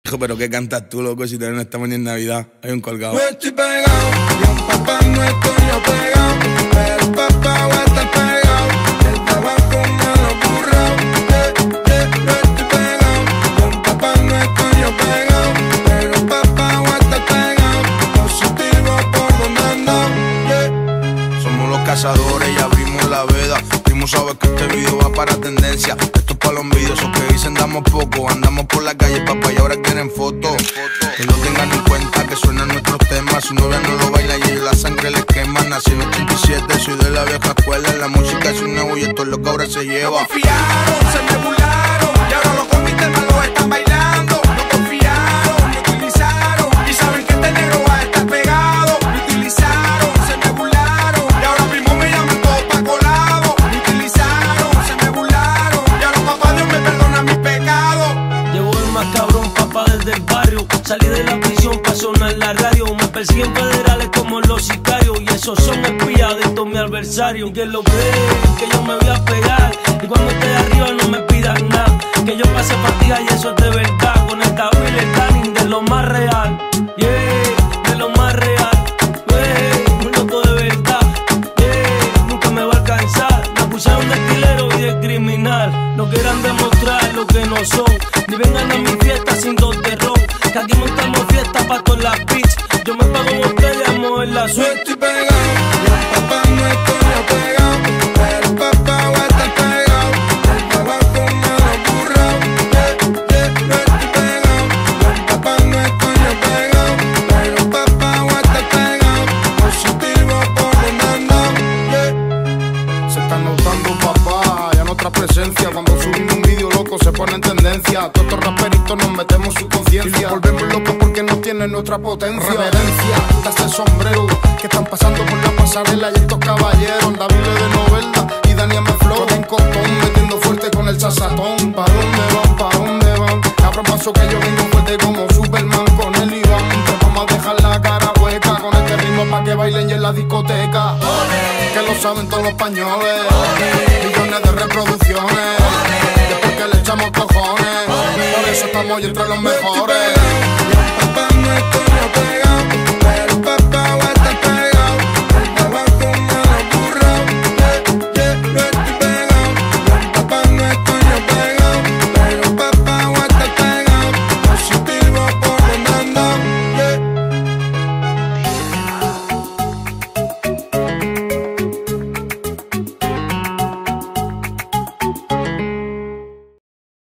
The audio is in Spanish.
Pero ¿qué cantas tú, loco? Si todavía no estamos ni en Navidad. Hay un colgado. No estoy pegado, y en papá no estoy yo pegado, pero papá va a estar pegado. El trabajo me lo he currado. No estoy pegado, y en papá no estoy yo pegado, pero papá va a estar pegado. Positivo por donde ando. Somos los cazadores y abrimos la veda. Primo, sabes que este video va para tendencia. Esto es para los envidiosos que dicen damos poco. Andamos por la calle, papá, y ahora quieren fotos. Que no tengan en cuenta que suenan nuestros temas. Su novia no lo baila y ellos la sangre les quema. Nací en 87, soy de la vieja escuela. La música es un nuevo y esto es lo que ahora se lleva. No confiaron, se me burlaron, y ahora los comités malos están bailando. No confiaron, me utilizaron, y saben que este negro va a estar pegado. Me utilizaron, se me burlaron, y ahora mismo me llaman todos pa' colado. Me utilizaron, se me burlaron, y ahora papá Dios me perdona mis pecados. Llegó el más cabrón, papá, desde el barrio. Salí de la prisión pa' sonar la radio. Me persiguen federales como los sicarios, y esos son espías de todos mis adversarios. Que lo creen, que yo me voy a pegar, y cuando esté arriba no me pidan nada. Que yo pase fatiga y eso es de verdad. Con esta Will Stanning de lo más real, yeah, de lo más real, un loco de verdad, yeah, nunca me va a alcanzar. Me acusaron de estilero y de criminal. No quieran demostrar lo que no son, ni vengan a mi fiesta sin dos de ron. Que aquí montamos fiesta pa' todas las beats. Yo me pago botella, en la No suerte. estoy pegado, y en papá no estoy yo pegado, pero papá va a estar pegado. El trabajo me lo he currado. No estoy pegado, y en papá no estoy yo pegado, pero papá va a estar pegado. Positivo por donde ando. Se está notando, papá, ya nuestra presencia. Cuando subimos un vídeo, loco, se pone en tendencia. Todos estos raperitos nos metemos su conciencia. Y nos volvemos locos porque no tienen nuestra potencia. Reverencia, quítate el sombrero, que están pasando por la pasarela. Y estos caballeros, David de Novelda y Daniel Meflow, en costón, metiendo fuerte con el sazatón. ¿Pa' dónde van? ¿Pa' dónde van? Cabrón, paso que yo vengo fuerte como Superman con el Iván. Te vamos a dejar la cara hueca con este ritmo pa' que bailen y en la discoteca. Que lo saben todos los españoles. Millones de reproducciones. Después que le echamos cojones. Por eso estamos hoy entre los mejores.